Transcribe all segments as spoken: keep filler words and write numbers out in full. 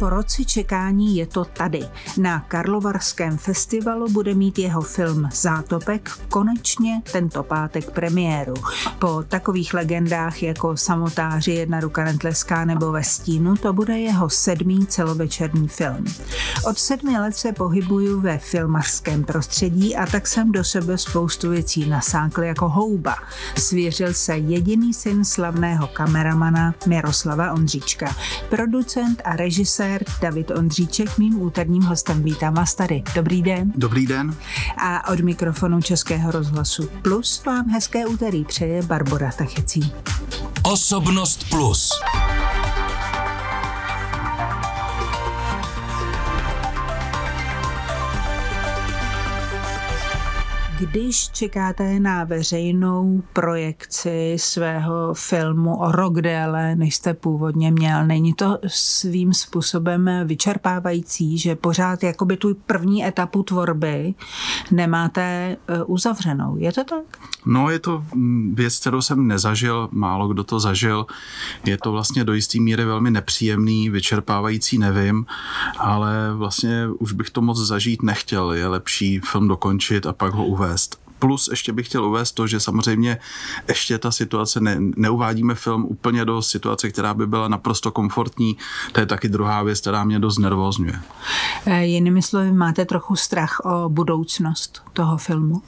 Po roce čekání je to tady. Na Karlovarském festivalu bude mít jeho film Zátopek konečně tento pátek premiéru. Po takových legendách jako Samotáři, Jedna ruka netleská nebo Ve stínu to bude jeho sedmý celovečerní film. Od sedmi let se pohybuju ve filmařském prostředí a tak jsem do sebe spoustu věcí nasákl jako houba. Svěřil se jediný syn slavného kameramana Miroslava Ondříčka. Producent a režisér David Ondříček mým úterním hostem. Vítám vás tady. Dobrý den. Dobrý den. A od mikrofonu Českého rozhlasu Plus vám hezké úterý přeje Barbora Tachecí. Osobnost Plus. Když čekáte na veřejnou projekci svého filmu o rok déle, než jste původně měl, není to svým způsobem vyčerpávající, že pořád jakoby tu první etapu tvorby nemáte uzavřenou? Je to tak? No, je to věc, kterou jsem nezažil, málo kdo to zažil. Je to vlastně do jistý míry velmi nepříjemný, vyčerpávající, nevím, ale vlastně už bych to moc zažít nechtěl. Je lepší film dokončit a pak ho uvést. Plus ještě bych chtěl uvést to, že samozřejmě ještě ta situace, ne, neuvádíme film úplně do situace, která by byla naprosto komfortní. To je taky druhá věc, která mě dost nervózňuje. Jinými slovy, máte trochu strach o budoucnost toho filmu?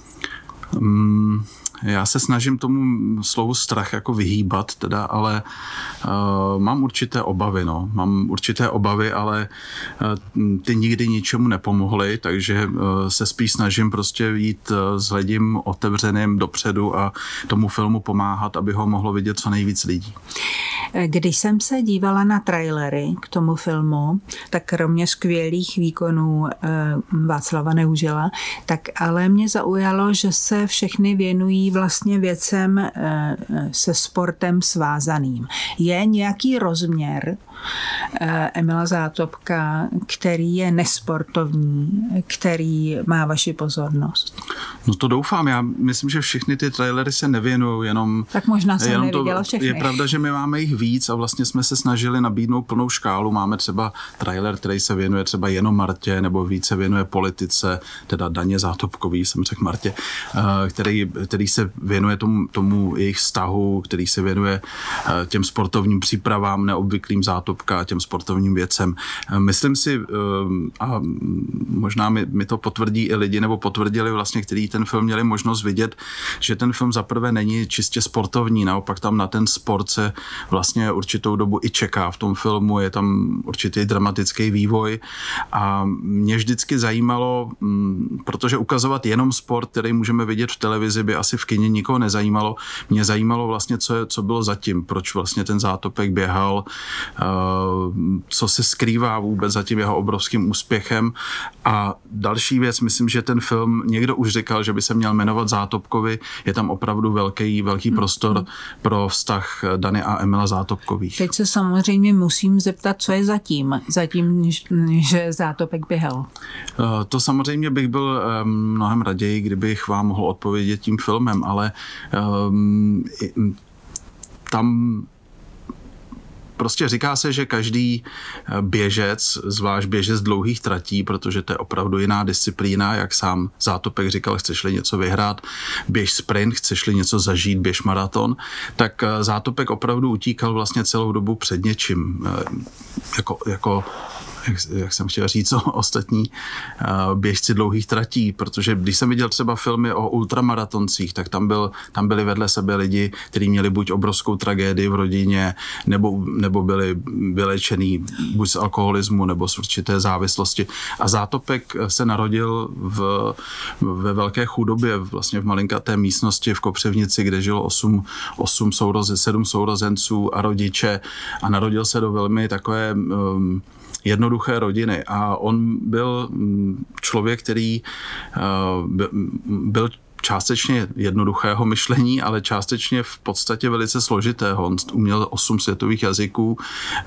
Um, Já se snažím tomu slovu strach jako vyhýbat, teda, ale uh, mám určité obavy, no. Mám určité obavy, ale uh, ty nikdy ničemu nepomohly, takže uh, se spíš snažím prostě jít uh, s hledím otevřeným dopředu a tomu filmu pomáhat, aby ho mohlo vidět co nejvíc lidí. Když jsem se dívala na trailery k tomu filmu, tak kromě skvělých výkonů uh, Václava Neužila, tak ale mě zaujalo, že se všechny věnují vlastně věcem se sportem svázaným. Je nějaký rozměr Emila Zátopka, který je nesportovní, který má vaši pozornost? No to doufám. Já myslím, že všechny ty trailery se nevěnují jenom... Tak možná jsem jenom neviděla to, všechny. Je pravda, že my máme jich víc a vlastně jsme se snažili nabídnout plnou škálu. Máme třeba trailer, který se věnuje třeba jenom Martě, nebo více věnuje politice, teda Daně Zátopkový, jsem řekl Martě, který, který se věnuje tomu, tomu jejich vztahu, který se věnuje těm sportovním přípravám, neobvyklým Zátopka, těm sportovním věcem. Myslím si, a možná mi, mi to potvrdí i lidi, nebo potvrdili vlastně, kteří ten film měli možnost vidět, že ten film zaprvé není čistě sportovní, naopak tam na ten sport se vlastně určitou dobu i čeká v tom filmu, je tam určitý dramatický vývoj a mě vždycky zajímalo, protože ukazovat jenom sport, který můžeme vidět v televizi, by asi v kině nikoho nezajímalo. Mě zajímalo vlastně, co, je, co bylo zatím, proč vlastně ten Zátopek běhal, co se skrývá vůbec za tím jeho obrovským úspěchem. A další věc, myslím, že ten film, někdo už říkal, že by se měl jmenovat Zátopkovi, je tam opravdu velký, velký prostor mm. pro vztah Dany a Emila Zátopkových. Teď se samozřejmě musím zeptat, co je zatím, zatím, že Zátopek běhal. To samozřejmě bych byl mnohem raději, kdybych vám mohl odpovědět tím filmem, ale um, tam prostě říká se, že každý běžec, zvlášť běžec dlouhých tratí, protože to je opravdu jiná disciplína, jak sám Zátopek říkal, chceš-li něco vyhrát, běž sprint, chceš-li něco zažít, běž maraton, tak Zátopek opravdu utíkal vlastně celou dobu před něčím, jako, jako Jak, jak jsem chtěl říct, o ostatní uh, běžci dlouhých tratí, protože když jsem viděl třeba filmy o ultramaratoncích, tak tam, byl, tam byli vedle sebe lidi, kteří měli buď obrovskou tragédii v rodině, nebo, nebo byli vylečený buď z alkoholismu, nebo z určité závislosti. A Zátopek se narodil v, ve velké chudobě, vlastně v malinkaté místnosti v Kopřivnici, kde žilo osm, osm sourozen, sedm sourozenců a rodiče a narodil se do velmi takové um, jednoduché rodiny a on byl člověk, který byl částečně jednoduchého myšlení, ale částečně v podstatě velice složitého. On uměl osm světových jazyků,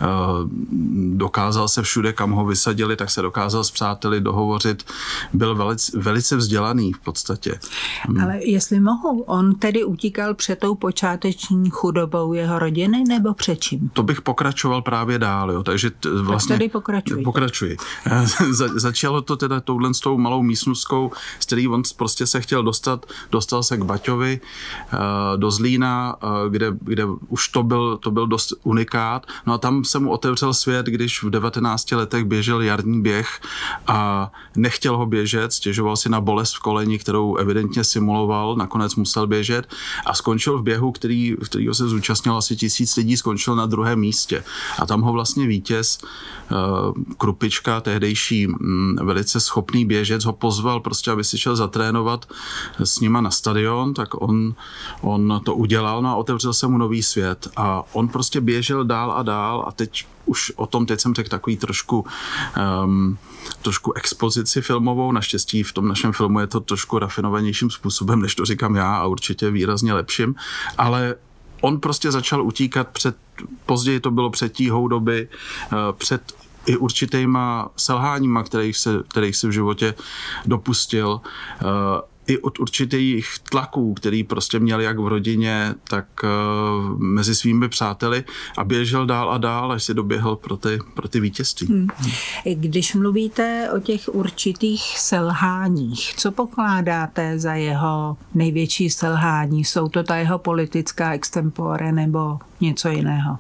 dokázal se všude, kam ho vysadili, tak se dokázal s přáteli dohovořit. Byl velice, velice vzdělaný v podstatě. Ale jestli mohu, on tedy utíkal před tou počáteční chudobou jeho rodiny nebo před čím? To bych pokračoval právě dál. Jo. Takže t, vlastně... Tak tedy pokračuj. Pokračuji. Za, začalo to teda touhle s tou malou místnostkou, z který on prostě se chtěl dostat, dostal se k Baťovi do Zlína, kde, kde už to byl, to byl dost unikát. No a tam se mu otevřel svět, když v devatenácti letech běžel jarní běh a nechtěl ho běžet, stěžoval si na bolest v koleni, kterou evidentně simuloval, nakonec musel běžet a skončil v běhu, který, kterýho se zúčastnil asi tisíc lidí, skončil na druhém místě. A tam ho vlastně vítěz Krupička, tehdejší velice schopný běžec, ho pozval prostě, aby si šel zatrénovat s nima na stadion, tak on, on to udělal, no a otevřel se mu nový svět a on prostě běžel dál a dál a teď už o tom, teď jsem řekl takový trošku um, trošku expozici filmovou, naštěstí v tom našem filmu je to trošku rafinovanějším způsobem, než to říkám já a určitě výrazně lepším, ale on prostě začal utíkat před, později to bylo před tíhou doby, před i určitýma selháníma, kterých se, kterých se v životě dopustil, i od určitých tlaků, který prostě měl jak v rodině, tak uh, mezi svými přáteli a běžel dál a dál, až si doběhl pro ty, pro ty vítězství. Hmm. Když mluvíte o těch určitých selháních, co pokládáte za jeho největší selhání? Jsou to ta jeho politická extempore nebo něco jiného?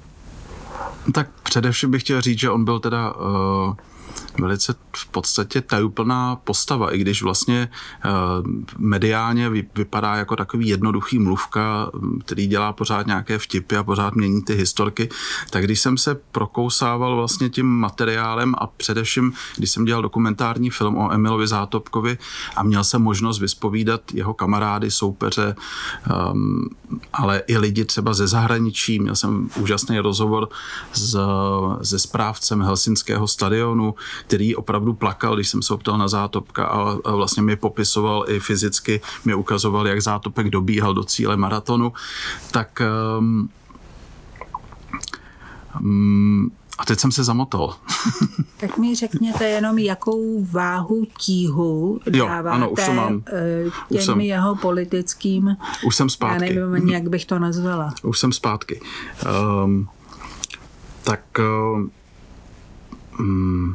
Tak především bych chtěl říct, že on byl teda uh, velice v podstatě tajuplná postava, i když vlastně uh, mediálně vy, vypadá jako takový jednoduchý mluvka, který dělá pořád nějaké vtipy a pořád mění ty historky, tak když jsem se prokousával vlastně tím materiálem a především, když jsem dělal dokumentární film o Emilovi Zátopkovi a měl jsem možnost vyspovídat jeho kamarády, soupeře, um, ale i lidi třeba ze zahraničí, měl jsem úžasný rozhovor s, se správcem helsinského stadionu, který opravdu plakal, když jsem se optal na Zátopka a, a vlastně mi popisoval i fyzicky, mi ukazoval, jak Zátopek dobíhal do cíle maratonu, tak um, um, a teď jsem se zamotal. Tak mi řekněte jenom, jakou váhu tíhu dáváte ano, už to mám. těm jsem, jeho politickým... Už jsem zpátky. Já nevím ani, jak bych to nazvala. Už jsem zpátky. Um, tak... Um,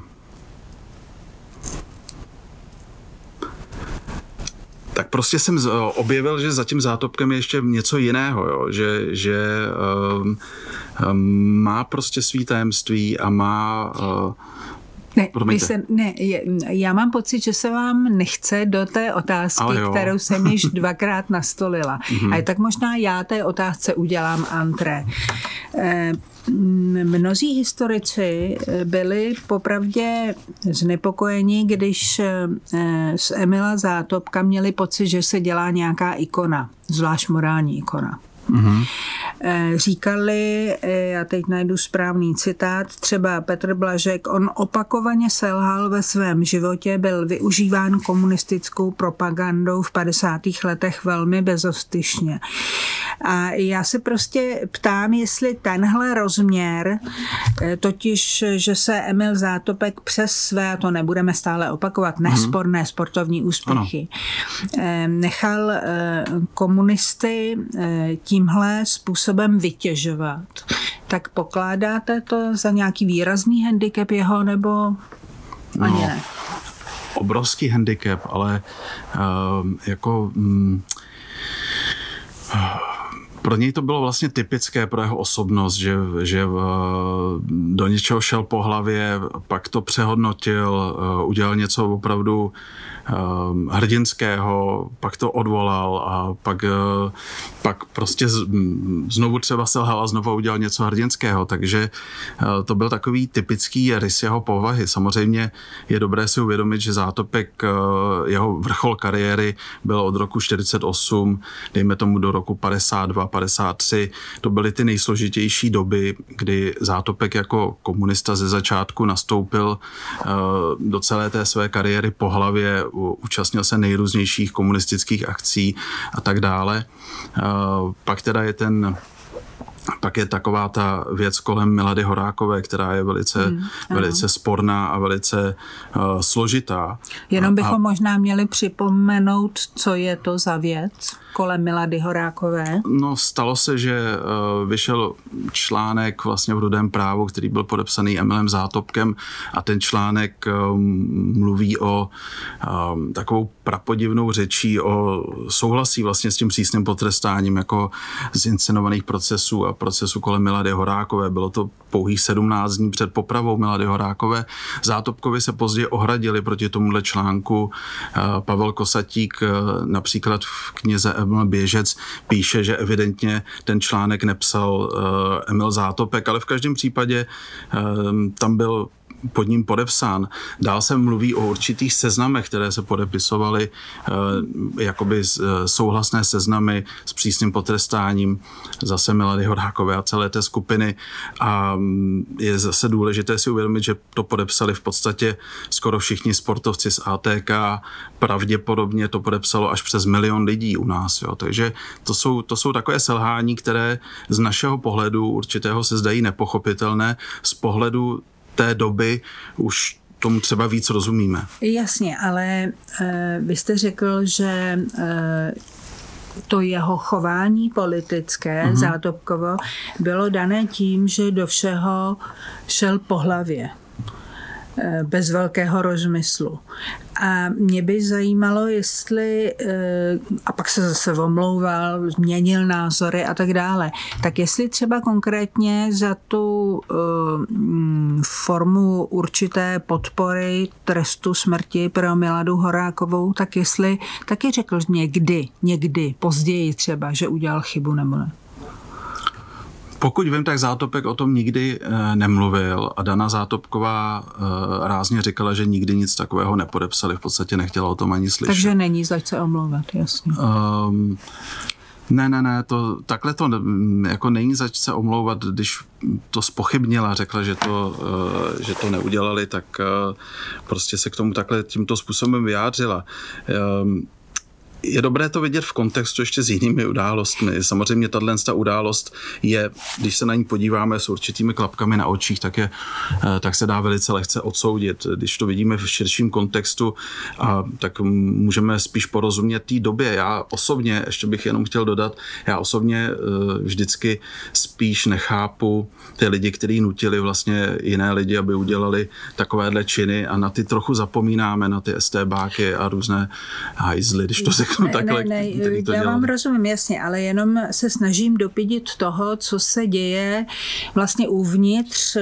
tak prostě jsem objevil, že za tím Zátopkem je ještě něco jiného, jo? že, že um, um, má prostě svý tajemství a má... Uh, Ne, se, ne, já mám pocit, že se vám nechce do té otázky, kterou jsem již dvakrát nastolila. Mm-hmm. A tak možná já té otázce udělám antré. E, mnozí historici byli popravdě znepokojeni, když z Emila Zátopka měli pocit, že se dělá nějaká ikona, zvlášť morální ikona. Mm-hmm. Říkali, já teď najdu správný citát, třeba Petr Blažek, on opakovaně selhal ve svém životě, byl využíván komunistickou propagandou v padesátých letech velmi bezostyšně. A já se prostě ptám, jestli tenhle rozměr, totiž, že se Emil Zátopek přes své, to nebudeme stále opakovat, nesporné sportovní úspěchy, ano. nechal komunisty tímhle způsobem vytěžovat, tak pokládáte to za nějaký výrazný handicap jeho, nebo ani no, ne? Obrovský handicap, ale uh, jako... Um, pro něj to bylo vlastně typické pro jeho osobnost, že, že do něčeho šel po hlavě, pak to přehodnotil, udělal něco opravdu hrdinského, pak to odvolal a pak, pak prostě znovu třeba selhal a znovu udělal něco hrdinského, takže to byl takový typický rys jeho povahy. Samozřejmě je dobré si uvědomit, že Zátopek, jeho vrchol kariéry byl od roku čtyřicet osm, dejme tomu do roku padesát dva, padesát tři. To byly ty nejsložitější doby, kdy Zátopek jako komunista ze začátku nastoupil do celé té své kariéry po hlavě, účastnil se nejrůznějších komunistických akcí a tak dále. Pak teda je ten Pak je taková ta věc kolem Milady Horákové, která je velice, hmm, velice sporná a velice uh, složitá. Jenom bychom a, možná měli připomenout, co je to za věc kolem Milady Horákové. No, stalo se, že uh, vyšel článek vlastně v Rudém právu, který byl podepsaný Emilem Zátopkem, a ten článek uh, mluví o uh, takovou prapodivnou řečí, o souhlasí vlastně s tím přísným potrestáním jako z inscenovaných procesů a procesu kolem Milady Horákové. Bylo to pouhých sedmnáct dní před popravou Milady Horákové. Zátopkovi se později ohradili proti tomuhle článku. Pavel Kosatík například v knize Emil Běžec píše, že evidentně ten článek nepsal Emil Zátopek, ale v každém případě tam byl pod ním podepsán. Dál se mluví o určitých seznamech, které se podepisovaly, eh, jakoby souhlasné seznamy s přísným potrestáním zase Milady Horákové a celé té skupiny. A je zase důležité si uvědomit, že to podepsali v podstatě skoro všichni sportovci z A T K. Pravděpodobně to podepsalo až přes milion lidí u nás. Jo. Takže to jsou, to jsou takové selhání, které z našeho pohledu určitého se zdají nepochopitelné. Z pohledu té doby už tomu třeba víc rozumíme. Jasně, ale e, vy jste řekl, že e, to jeho chování politické, uh-huh. Zátopkovo, bylo dané tím, že do všeho šel po hlavě. Bez velkého rozmyslu. A mě by zajímalo, jestli, a pak se zase omlouval, změnil názory a tak dále, tak jestli třeba konkrétně za tu formu určité podpory trestu smrti pro Miladu Horákovou, tak jestli taky řekl někdy, někdy, později třeba, že udělal chybu nebo ne. Pokud vím, tak Zátopek o tom nikdy e, nemluvil a Dana Zátopková e, rázně říkala, že nikdy nic takového nepodepsali, v podstatě nechtěla o tom ani slyšet. Takže není zač se omlouvat, jasně. Um, ne, ne, ne, to, takhle to jako není zač se omlouvat, když to zpochybnila, řekla, že to, e, že to neudělali, tak e, prostě se k tomu takhle tímto způsobem vyjádřila. E, Je dobré to vidět v kontextu ještě s jinými událostmi. Samozřejmě tato událost je, když se na ní podíváme s určitými klapkami na očích, tak, je, tak se dá velice lehce odsoudit. Když to vidíme v širším kontextu, a, tak můžeme spíš porozumět té době. Já osobně, ještě bych jenom chtěl dodat, já osobně vždycky spíš nechápu ty lidi, kteří nutili vlastně jiné lidi, aby udělali takovéhle činy, a na ty trochu zapomínáme, na ty estébáky a různé hajzly, když to se Ne, takhle, ne, ne, já vám rozumím, jasně, ale jenom se snažím dopídit toho, co se děje vlastně uvnitř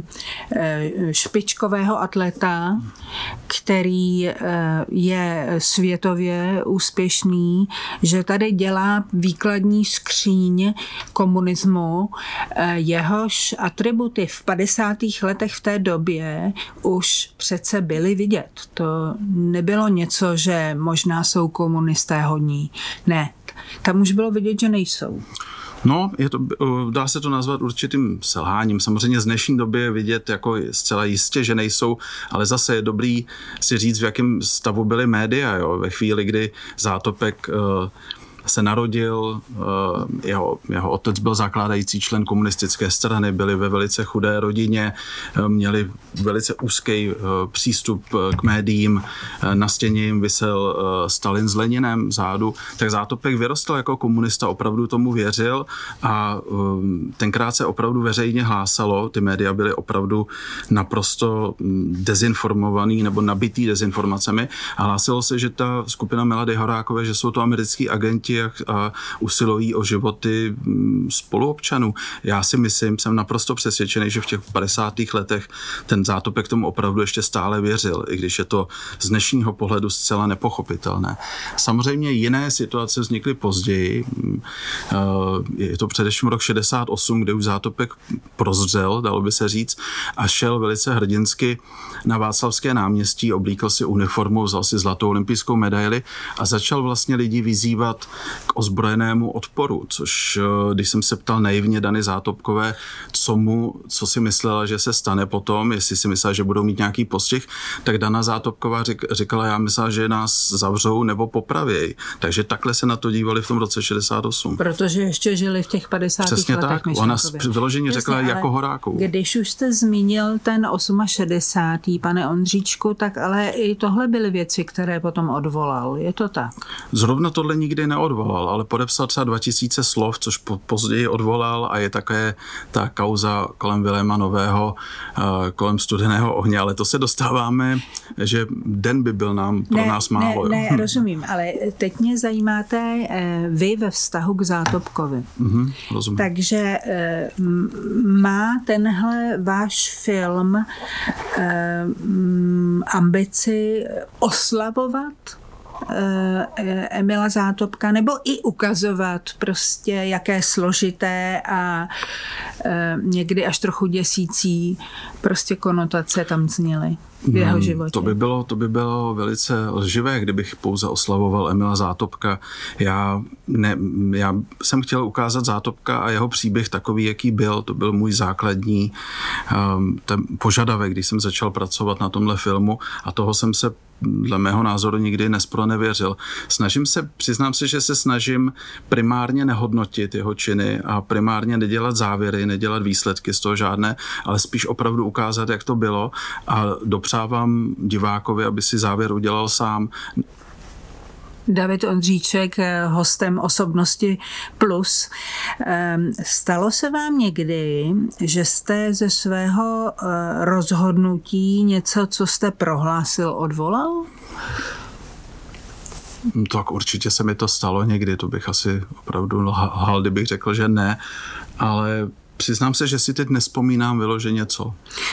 špičkového atleta, který je světově úspěšný, že tady dělá výkladní skříň komunismu, jehož atributy v padesátých letech v té době už přece byly vidět. To nebylo něco, že možná jsou komunisté hodní. Ne, tam už bylo vidět, že nejsou. No, je to, dá se to nazvat určitým selháním. Samozřejmě z dnešní doby je vidět jako zcela jistě, že nejsou, ale zase je dobrý si říct, v jakém stavu byly média. Jo? Ve chvíli, kdy Zátopek uh, se narodil, jeho, jeho otec byl zakládající člen komunistické strany, byli ve velice chudé rodině, měli velice úzký přístup k médiím, na stěně jim visel Stalin s Leninem zádu, tak Zátopek vyrostl jako komunista, opravdu tomu věřil a tenkrát se opravdu veřejně hlásalo, ty média byly opravdu naprosto dezinformovaný nebo nabitý dezinformacemi a hlásilo se, že ta skupina Milady Horákové, že jsou to americký agenti a usilují o životy spoluobčanů. Já si myslím, jsem naprosto přesvědčený, že v těch padesátých letech ten Zátopek tomu opravdu ještě stále věřil, i když je to z dnešního pohledu zcela nepochopitelné. Samozřejmě jiné situace vznikly později. Je to především rok šedesát osm, kde už Zátopek prozřel, dalo by se říct, a šel velice hrdinsky na Václavské náměstí, oblíkl si uniformu, vzal si zlatou olympijskou medaili a začal vlastně lidi vyzývat k ozbrojenému odporu, což když jsem se ptal naivně Dany Zátopkové, co, mu, co si myslela, že se stane potom, jestli si myslela, že budou mít nějaký postřih, tak Dana Zátopková řík, říkala, já myslela, že nás zavřou nebo popravějí. Takže takhle se na to dívali v tom roce šedesát osm. Protože ještě žili v těch padesátých Přesně letech. Tak, ona vyloženě řekla jako Horákovou. Když už jste zmínil ten šedesátý osmý pane Ondříčku, tak ale i tohle byly věci, které potom odvolal. Je to tak? Zrovna tohle nikdy neodvolal, ale podepsal třeba dva tisíce slov, což po, později odvolal a je také ta kauza kolem Viléma Nového, kolem Studeného ohně, ale to se dostáváme, že den by byl nám pro ne, nás málo. Ne, ne, rozumím, ale teď mě zajímáte vy ve vztahu k Zátopkovi. Mm-hmm, rozumím. Takže má tenhle váš film ambici oslavovat Emila Zátopka, nebo i ukazovat prostě, jaké složité a někdy až trochu děsící prostě konotace tam zněly v jeho životě. To by bylo, to by bylo velice lživé, kdybych pouze oslavoval Emila Zátopka. Já, ne, já jsem chtěl ukázat Zátopka a jeho příběh takový, jaký byl. To byl můj základní um, ten požadavek, když jsem začal pracovat na tomhle filmu a toho jsem se dle mého názoru nikdy nespronevěřil. Snažím se, přiznám se, že se snažím primárně nehodnotit jeho činy a primárně nedělat závěry, nedělat výsledky z toho žádné, ale spíš opravdu ukázat, jak to bylo a dopřávám divákovi, aby si závěr udělal sám. David Ondříček, hostem Osobnosti plus. Stalo se vám někdy, že jste ze svého rozhodnutí něco, co jste prohlásil, odvolal? Tak určitě se mi to stalo někdy, to bych asi opravdu lhal, kdybych řekl, že ne, ale přiznám se, že si teď nespomínám vyloženě co.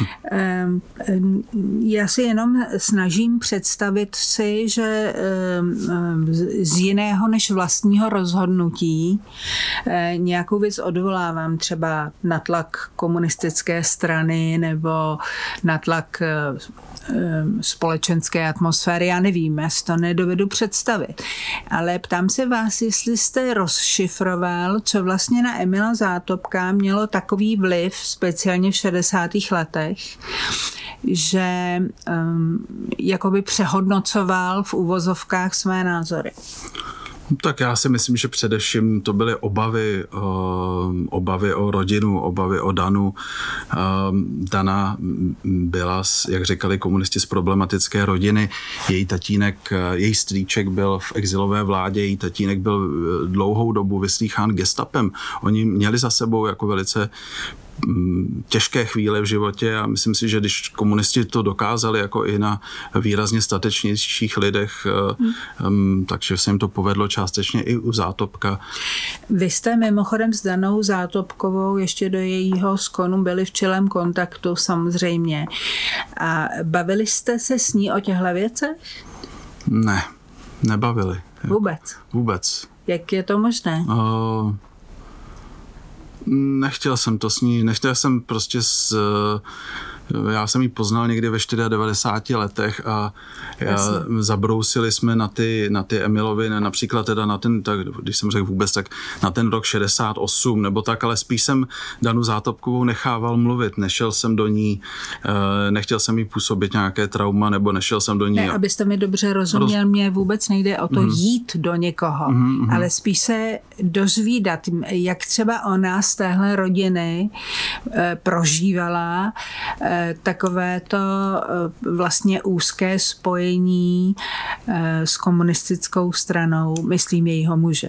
Já si jenom snažím představit si, že z jiného než vlastního rozhodnutí nějakou věc odvolávám, třeba na tlak komunistické strany nebo na tlak společenské atmosféry, já nevím, já si to nedovedu představit. Ale ptám se vás, jestli jste rozšifroval, co vlastně na Emila Zátopka mělo takový vliv, speciálně v šedesátých letech, že um, jakoby přehodnocoval v uvozovkách své názory. Tak já si myslím, že především to byly obavy, obavy o rodinu, obavy o Danu. Dana byla, jak říkali komunisti, z problematické rodiny. Její tatínek, její strýček byl v exilové vládě, její tatínek byl dlouhou dobu vyslýchán gestapem. Oni měli za sebou jako velice těžké chvíle v životě a myslím si, že když komunisti to dokázali jako i na výrazně statečnějších lidech, hmm. takže se jim to povedlo částečně i u Zátopka. Vy jste mimochodem s Danou Zátopkovou ještě do jejího skonu byli v čilém kontaktu samozřejmě. A bavili jste se s ní o těchto věcech? Ne, nebavili. Vůbec? Vůbec. Jak je to možné? Uh... Nechtěl jsem to s ní, nechtěl jsem prostě s... Já jsem ji poznal někdy ve devadesáti čtyřech letech a já, zabrousili jsme na ty, na ty Emilovi, například teda na ten, tak, když jsem řekl vůbec, tak na ten rok šedesát osm nebo tak, ale spíš jsem Danu Zátopkovou nechával mluvit, nešel jsem do ní, nechtěl jsem jí působit nějaké trauma, nebo nešel jsem do ní. Ne, abyste mi dobře rozuměl, Roz... mě vůbec nejde o to mm. jít do někoho, mm, ale spíš se dozvídat, jak třeba ona z téhle rodiny e, prožívala e, takové to vlastně úzké spojení s komunistickou stranou, myslím jejího muže.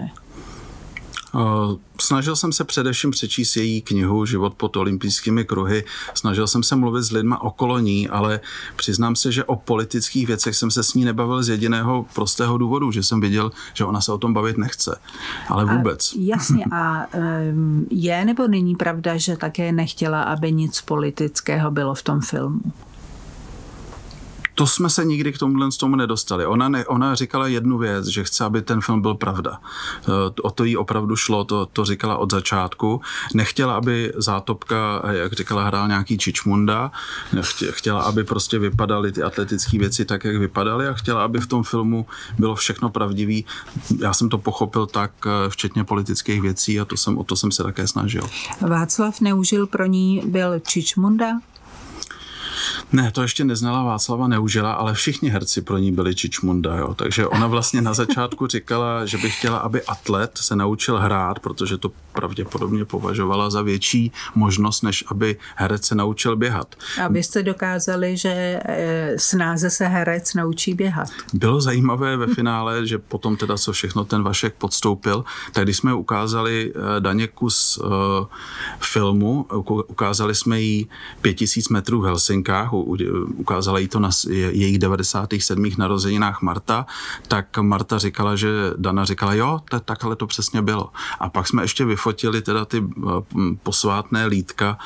Snažil jsem se především přečíst její knihu Život pod olympijskými kruhy. Snažil jsem se mluvit s lidma okolo ní, ale přiznám se, že o politických věcech jsem se s ní nebavil z jediného prostého důvodu, že jsem viděl, že ona se o tom bavit nechce. Ale vůbec. A jasně. A je nebo není pravda, že také nechtěla, aby nic politického bylo v tom filmu? To jsme se nikdy k tomuhle z tomu nedostali. Ona, ne, ona říkala jednu věc, že chce, aby ten film byl pravda. O to jí opravdu šlo, to, to říkala od začátku. Nechtěla, aby Zátopka, jak říkala, hrál nějaký čičmunda. Chtěla, aby prostě vypadaly ty atletické věci tak, jak vypadaly a chtěla, aby v tom filmu bylo všechno pravdivý. Já jsem to pochopil tak, včetně politických věcí a to jsem, o to jsem se také snažil. Václav Neužil pro ní byl čičmunda? Ne, to ještě neznala Václava Neužila, ale všichni herci pro ní byli čičmunda, jo. Takže ona vlastně na začátku říkala, že by chtěla, aby atlet se naučil hrát, protože to pravděpodobně považovala za větší možnost, než aby herec se naučil běhat. Abyste dokázali, že snáze se herec naučí běhat. Bylo zajímavé ve finále, že potom teda, co všechno ten Vašek podstoupil, tak když jsme ukázali Daně kus uh, filmu, ukázali jsme jí pět tisíc metrů v Helsinkách, ukázala jí to na jejich devadesátých sedmých narozeninách Marta, tak Marta říkala, že Dana říkala, jo, t- takhle to přesně bylo. A pak jsme ještě vyfotili teda ty posvátné lítka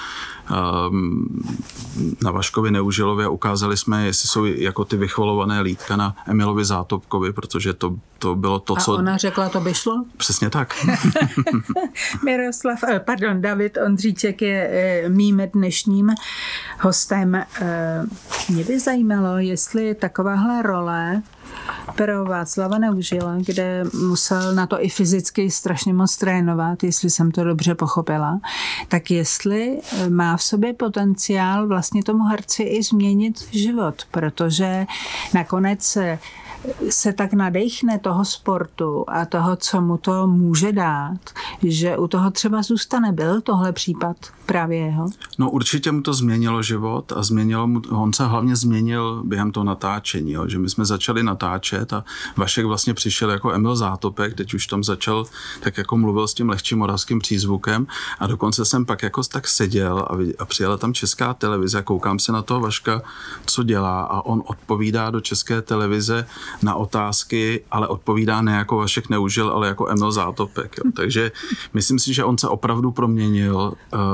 na Vaškovi Neužilovi a ukázali jsme, jestli jsou jako ty vychvalované lítka na Emilovi Zátopkovi, protože to, to bylo to, a co... A ona řekla, to by šlo? Přesně tak. Miroslav, pardon, David Ondříček je mým dnešním hostem. Mě by zajímalo, jestli takováhle role pro Václava Neužila, kde musel na to i fyzicky strašně moc trénovat, jestli jsem to dobře pochopila, tak jestli má v sobě potenciál vlastně tomu herci i změnit život, protože nakonec se tak nadechne toho sportu a toho, co mu to může dát, že u toho třeba zůstane. Byl tohle případ právě jeho? No určitě mu to změnilo život a změnilo mu, on se hlavně změnil během toho natáčení, jo, že my jsme začali natáčet a Vašek vlastně přišel jako Emil Zátopek, teď už tam začal, tak jako mluvil s tím lehčím moravským přízvukem a dokonce jsem pak jako tak seděl a, a přijela tam Česká televize a koukám se na toho Vaška, co dělá a on odpovídá do České televize na otázky, ale odpovídá ne jako Vašek Neužil, ale jako Emil Zátopek. Jo. Takže myslím si, že on se opravdu proměnil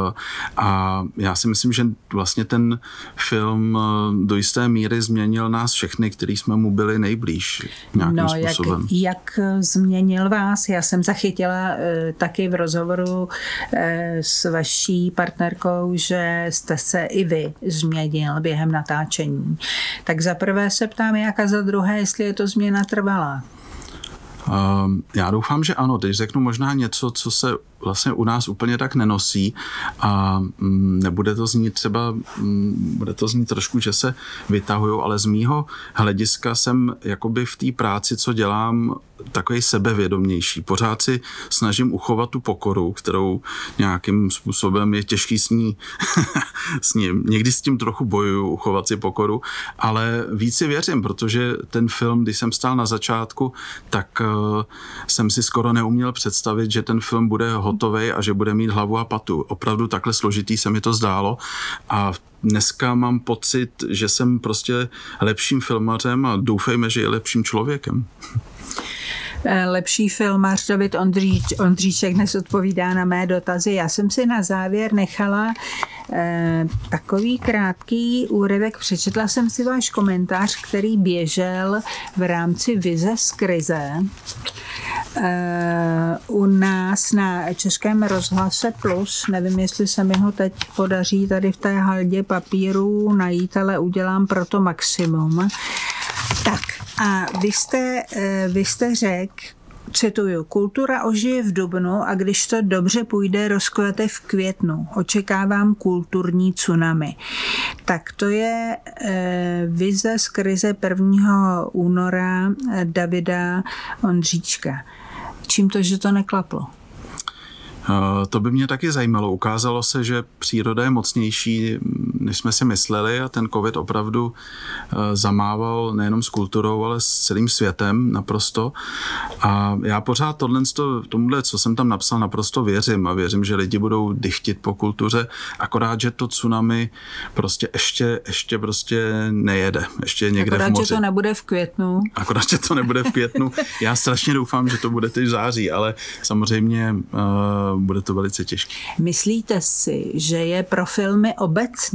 a já si myslím, že vlastně ten film do jisté míry změnil nás všechny, kteří jsme mu byli nejblíž nějakým no, způsobem. Jak, jak změnil vás? Já jsem zachytila e, taky v rozhovoru e, s vaší partnerkou, že jste se i vy změnil během natáčení. Tak za prvé se ptám, jak a za druhé, jestli je to změna trvalá. Uh, já doufám, že ano. Teď řeknu možná něco, co se vlastně u nás úplně tak nenosí a mm, nebude to znít třeba, mm, bude to znít trošku, že se vytahuju, ale z mýho hlediska jsem jakoby v té práci, co dělám, takový sebevědomější. Pořád si snažím uchovat tu pokoru, kterou nějakým způsobem je těžký s ní, s ním. Někdy s tím trochu bojuju, uchovat si pokoru, ale víc si věřím, protože ten film, když jsem stál na začátku, tak uh, jsem si skoro neuměl představit, že ten film bude hotovej a že bude mít hlavu a patu. Opravdu takhle složitý se mi to zdálo a dneska mám pocit, že jsem prostě lepším filmařem a doufejme, že je lepším člověkem. Lepší filmař David Ondříč, Ondříček dnes odpovídá na mé dotazy. Já jsem si na závěr nechala eh, takový krátký úryvek. Přečetla jsem si váš komentář, který běžel v rámci Vize z krize. Eh, u nás na Českém rozhlase Plus, nevím, jestli se mi ho teď podaří tady v té haldě papíru najít, ale udělám pro to maximum. Tak a vy jste, vy jste řekl, cituju, kultura ožije v dubnu a když to dobře půjde, rozkvete v květnu. Očekávám kulturní tsunami. Tak to je e, vize z krize prvního února Davida Ondříčka. Čím to, že to neklaplo? To by mě taky zajímalo. Ukázalo se, že příroda je mocnější, než jsme si mysleli a ten covid opravdu zamával nejenom s kulturou, ale s celým světem naprosto. A já pořád tohle, tomuhle, co jsem tam napsal, naprosto věřím a věřím, že lidi budou dychtit po kultuře, akorát, že to tsunami prostě ještě, ještě prostě nejede. Ještě někde akorát, v moři. Že to nebude v květnu. Akorát, že to nebude v květnu. Já strašně doufám, že to bude teď v září, ale samozřejmě uh, bude to velice těžké. Myslíte si, že je pro filmy obecně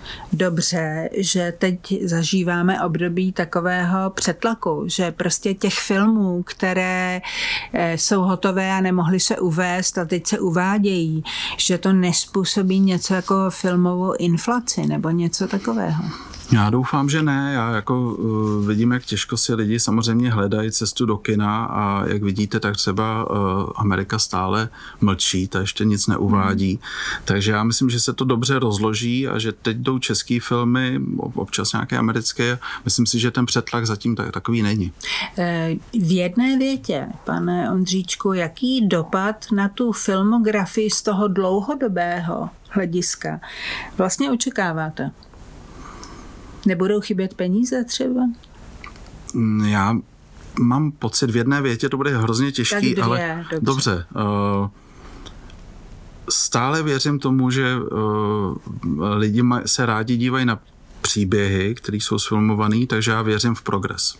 Dobře, že teď zažíváme období takového přetlaku, že prostě těch filmů, které jsou hotové a nemohly se uvést a teď se uvádějí, že to nezpůsobí něco jako filmovou inflaci nebo něco takového. Já doufám, že ne. Já jako uh, vidím, jak těžko si lidi samozřejmě hledají cestu do kina a jak vidíte, tak třeba uh, Amerika stále mlčí, ta ještě nic neuvádí. Hmm. Takže já myslím, že se to dobře rozloží a že teď jdou český filmy, občas nějaké americké. Myslím si, že ten přetlak zatím tak, takový není. V jedné větě, pane Ondříčku, jaký dopad na tu filmografii z toho dlouhodobého hlediska vlastně očekáváte? Nebudou chybět peníze třeba? Já mám pocit, v jedné větě to bude hrozně těžký, dvě, ale dobře. dobře. Uh, stále věřím tomu, že uh, lidi se rádi dívají na příběhy, které jsou sfilmované, takže já věřím v progres.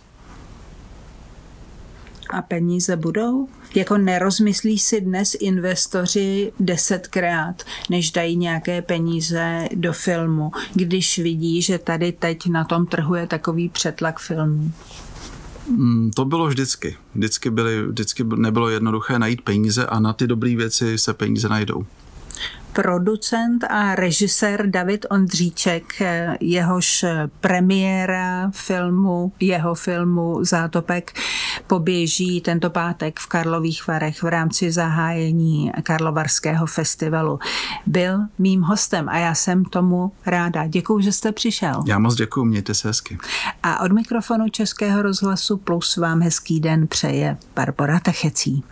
A peníze budou? Jako nerozmyslí si dnes investoři desetkrát, než dají nějaké peníze do filmu, když vidí, že tady teď na tom trhu je takový přetlak filmů? To bylo vždycky. Vždycky, byly, vždycky nebylo jednoduché najít peníze a na ty dobré věci se peníze najdou. Producent a režisér David Ondříček, jehož premiéra filmu, jeho filmu Zátopek poběží tento pátek v Karlových Varech v rámci zahájení Karlovarského festivalu. Byl mým hostem a já jsem tomu ráda. Děkuju, že jste přišel. Já moc děkuju, mějte se hezky. A od mikrofonu Českého rozhlasu Plus vám hezký den přeje Barbora Techecí.